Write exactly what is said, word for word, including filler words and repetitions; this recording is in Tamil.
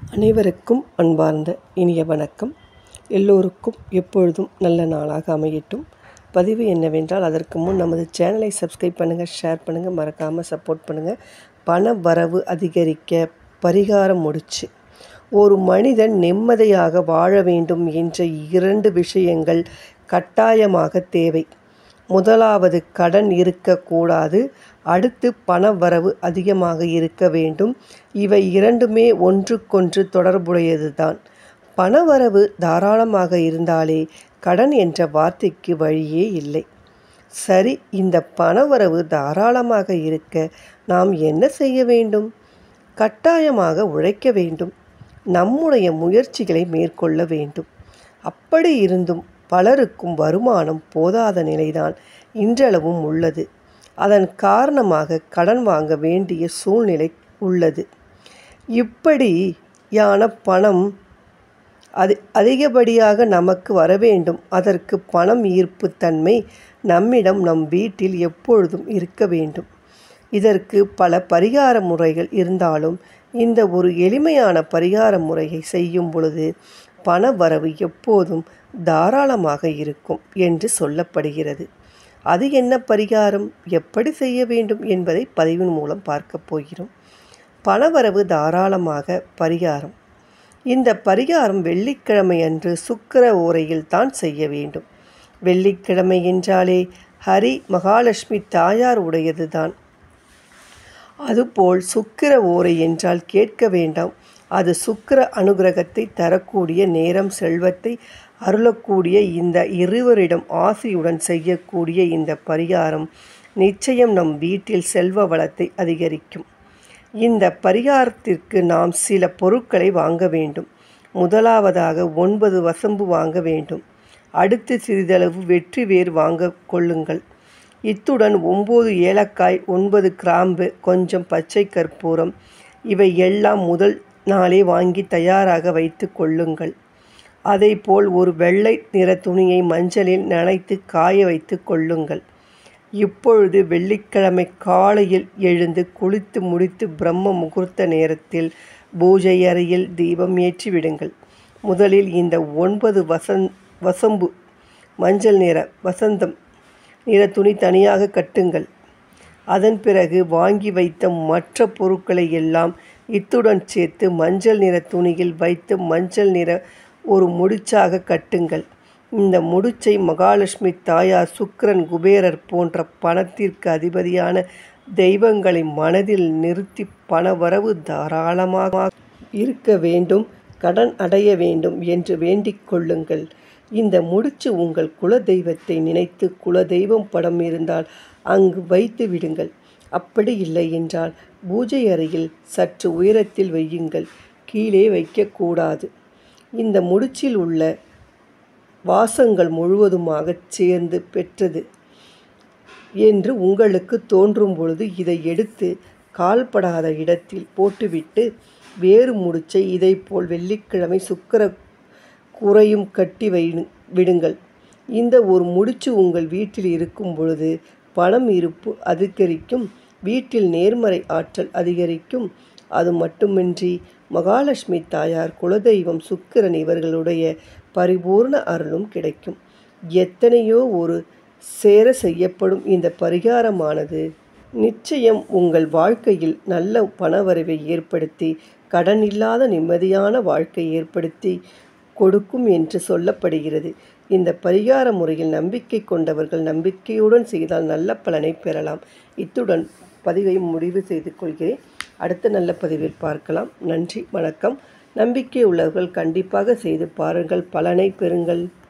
அனைவருக்கும் அன்பார்ந்த இனிய வணக்கம். எல்லோருக்கும் எப்பொழுதும் நல்ல நாளாக அமையட்டும். பதிவு என்னவென்றால், அதற்கு முன் நமது சேனலை சப்ஸ்கிரைப் பண்ணுங்கள், ஷேர் பண்ணுங்கள், மறக்காமல் சப்போர்ட் பண்ணுங்கள். பண வரவு அதிகரிக்க பரிகாரம் முடிச்சு. ஒரு மனிதன் நிம்மதியாக வாழ வேண்டும் என்ற இரண்டு விஷயங்கள் கட்டாயமாக தேவை. முதலாவது, கடன் இருக்கக்கூடாது. அடுத்து, பண வரவு அதிகமாக இருக்க வேண்டும். இவை இரண்டுமே ஒன்றுக்கொன்று தொடர்புடையது தான். பணவரவு தாராளமாக இருந்தாலே கடன் என்ற வார்த்தைக்கு வழியே இல்லை. சரி, இந்த பணவரவு தாராளமாக இருக்க நாம் என்ன செய்ய வேண்டும்? கட்டாயமாக உழைக்க வேண்டும். நம்முடைய முயற்சிகளை மேற்கொள்ள வேண்டும். அப்படி இருந்தும் பலருக்கும் வருமானம் போதாத நிலைதான் இன்றளவும் உள்ளது. அதன் காரணமாக கடன் வாங்க வேண்டிய சூழ்நிலை உள்ளது. இப்படியான பணம் அது அதிகப்படியாக நமக்கு வர வேண்டும். அதற்கு பணம் ஈர்ப்பு தன்மை நம்மிடம், நம் வீட்டில் எப்பொழுதும் இருக்க வேண்டும். இதற்கு பல பரிகார முறைகள் இருந்தாலும், இந்த ஒரு எளிமையான பரிகார முறையை செய்யும் பொழுது பண வரவு எப்போதும் தாராளமாக இருக்கும் என்று சொல்லப்படுகிறது. அது என்ன பரிகாரம், எப்படி செய்ய வேண்டும் என்பதை பதிவின் மூலம் பார்க்க போகிறோம். பணவரவு தாராளமாக பரிகாரம். இந்த பரிகாரம் வெள்ளிக்கிழமை அன்று சுக்கிர ஓரையில் தான் செய்ய வேண்டும். வெள்ளிக்கிழமை என்றாலே ஹரி மகாலட்சுமி தாயார் உடையது தான். அதுபோல் சுக்கிர ஓரை என்றால் கேட்க வேண்டாம். அது சுக்கிர அனுகிரகத்தை தரக்கூடிய நேரம், செல்வத்தை அருளக்கூடிய இந்த இருவரிடம் ஆசையுடன் செய்யக்கூடிய இந்த பரிகாரம் நிச்சயம் நம் வீட்டில் செல்வ வளத்தை அதிகரிக்கும். இந்த பரிகாரத்திற்கு நாம் சில பொருட்களை வாங்க வேண்டும். முதலாவதாக ஒன்பது வசம்பு வாங்க வேண்டும். அடுத்து சிறிதளவு வெற்றி வேர் வாங்க கொள்ளுங்கள். இத்துடன் ஒம்பது ஏலக்காய், ஒன்பது கிராம்பு, கொஞ்சம் பச்சை கற்பூரம், இவை எல்லாம் முதல் நாளே வாங்கி தயாராக வைத்து கொள்ளுங்கள். அதேபோல் ஒரு வெள்ளை நிற துணியை மஞ்சளில் நனைத்து காய வைத்து கொள்ளுங்கள். இப்பொழுது வெள்ளிக்கிழமை காலையில் எழுந்து குளித்து முடித்து பிரம்ம முகூர்த்த நேரத்தில் பூஜை அறையில் தீபம் ஏற்றி விடுங்கள். முதலில் இந்த ஒன்பது வசந் வசம்பு மஞ்சள் நிற வசந்தம் நிற துணி தனியாக கட்டுங்கள். அதன் பிறகு வாங்கி வைத்த மற்ற பொருட்களை எல்லாம் இத்துடன் சேர்த்து மஞ்சள் நிற துணியில் வைத்து மஞ்சள் நிற ஒரு முடிச்சாக கட்டுங்கள். இந்த முடிச்சை மகாலட்சுமி தாயார், சுக்கிரன், குபேரர் போன்ற பணத்திற்கு அதிபதியான தெய்வங்களை மனதில் நிறுத்தி பணவரவு தாராளமாக இருக்க வேண்டும், கடன் அடைய வேண்டும் என்று வேண்டிக் கொள்ளுங்கள். இந்த முடிச்சு உங்கள் குல தெய்வத்தை நினைத்து, குல தெய்வம் படம் இருந்தால் அங்கு வைத்து விடுங்கள். அப்படி இல்லை என்றால் பூஜை அறையில் சற்று உயரத்தில் வையுங்கள், கீழே வைக்கக்கூடாது. இந்த முடிச்சில் உள்ள வாசங்கள் முழுவதுமாக சேர்ந்து பெற்றது என்று உங்களுக்கு தோன்றும் பொழுது இதை எடுத்து கால்படாத இடத்தில் போட்டுவிட்டு வேறு முடிச்சை இதைப்போல் வெள்ளிக்கிழமை சுக்கிர குறையும் கட்டி வை விடுங்கள். இந்த ஒரு முடிச்சு உங்கள் வீட்டில் இருக்கும் பொழுது பணம் இருப்பு அதிகரிக்கும், வீட்டில் நேர்மறை ஆற்றல் அதிகரிக்கும். அது மட்டுமின்றி மகாலட்சுமி தாயார், குலதெய்வம், சுக்கிரன் இவர்களுடைய பரிபூர்ண அருளும் கிடைக்கும். எத்தனையோ ஒரு சேர செய்யப்படும் இந்த பரிகாரமானது நிச்சயம் உங்கள் வாழ்க்கையில் நல்ல பணவரவை ஏற்படுத்தி கடன் இல்லாத நிம்மதியான வாழ்க்கை ஏற்படுத்தி கொடுக்கும் என்று சொல்லப்படுகிறது. இந்த பரிகார முறையில் நம்பிக்கை கொண்டவர்கள் நம்பிக்கையுடன் செய்தால் நல்ல பலனை பெறலாம். இத்துடன் பதிவை முடிவு செய்து கொள்கிறேன். அடுத்த நல்ல பதிவில் பார்க்கலாம். நன்றி, வணக்கம். நம்பிக்கை உள்ளவர்கள் கண்டிப்பாக செய்து பாருங்கள், பலனை பெறுங்கள்.